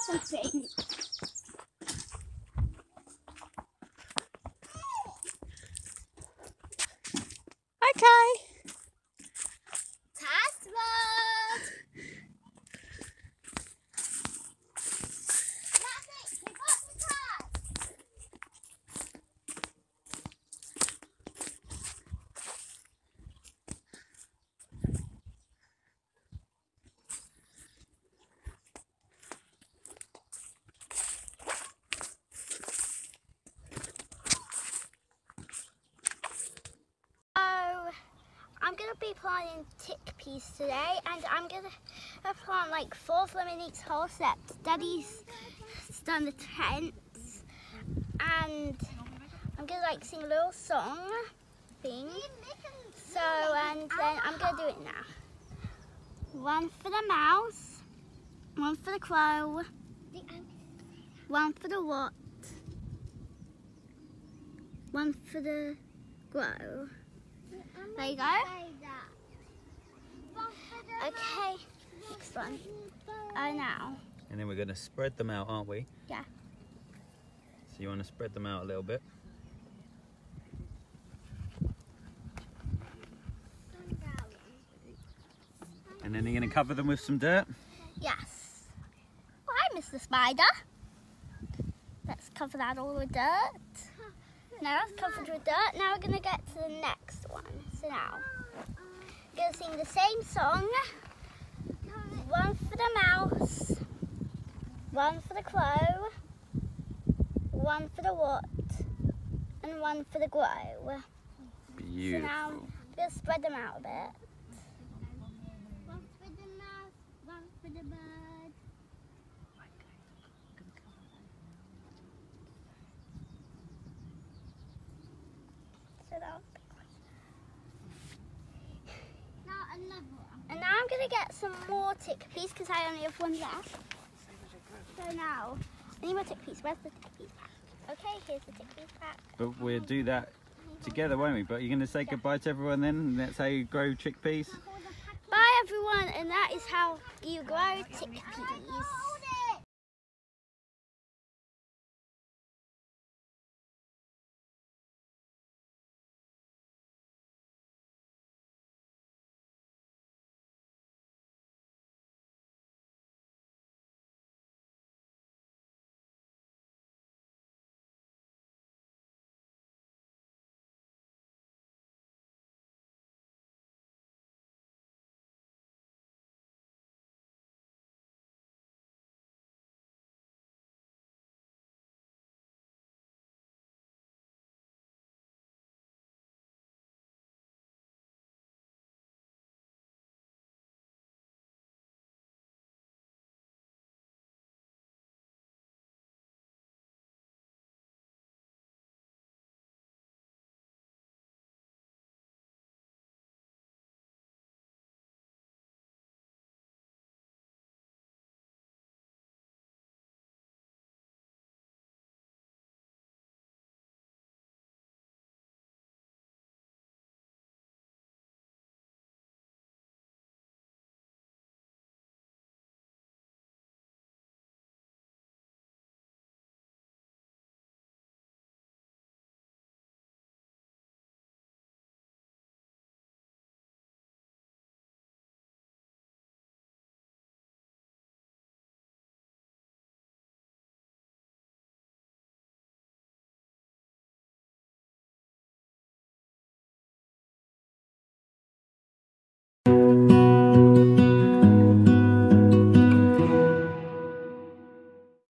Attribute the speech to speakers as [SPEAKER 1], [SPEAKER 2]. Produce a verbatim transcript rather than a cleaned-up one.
[SPEAKER 1] something.
[SPEAKER 2] Okay.
[SPEAKER 1] Test mode. That's it. We got the test. I'm going to be planting chickpeas today, and I'm going to plant like four of them in each hole set. Daddy's done the tents, and I'm going to like sing a little song thing. So, and then I'm going to do it now. One for the mouse, one for the crow, one for the what, one for the grow. There you go. Okay, next one. Oh, now.
[SPEAKER 2] And then we're going to spread them out, aren't we?
[SPEAKER 1] Yeah.
[SPEAKER 2] So you want to spread them out a little bit. And then you're going to cover them with some dirt?
[SPEAKER 1] Yes. Oh, hi, Mister Spider. Let's cover that all with dirt. Now that's covered with dirt. Now we're going to get to the next one. So now, we're going to sing the same song. One for the mouse, one for the crow, one for the what, and one for the grow.
[SPEAKER 2] Beautiful.
[SPEAKER 1] So now, we're going to spread them out a bit. One for the mouse, one for the bird. And now I'm going to get some more chickpeas because I only have one left. So now, I need more chickpeas. Where's the chickpeas pack? Okay, here's the chickpeas pack.
[SPEAKER 2] But we'll do that together, won't we? But you're going to say yeah. goodbye to everyone then, and that's how you grow chickpeas?
[SPEAKER 1] Bye everyone, and that is how you grow chickpeas.